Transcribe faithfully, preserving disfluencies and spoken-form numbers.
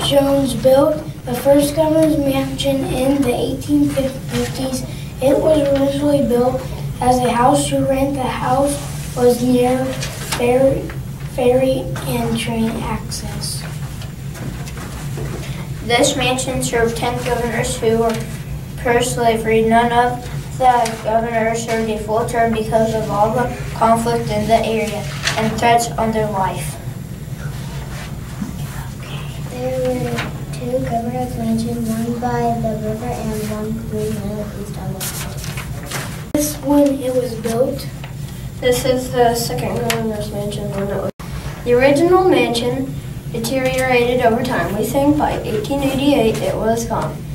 Jones built the first governor's mansion in the eighteen fifties. It was originally built as a house to rent. The house was near ferry, ferry and train access. This mansion served ten governors who were pro-slavery. None of the governors served a full term because of all the conflict in the area and threats on their life. There were two governor's mansions, one by the river and one three miles east of Lecompton. This when it was built. This is the second governor's mansion when it was. The original mansion deteriorated over time. We think by eighteen eighty-eight it was gone.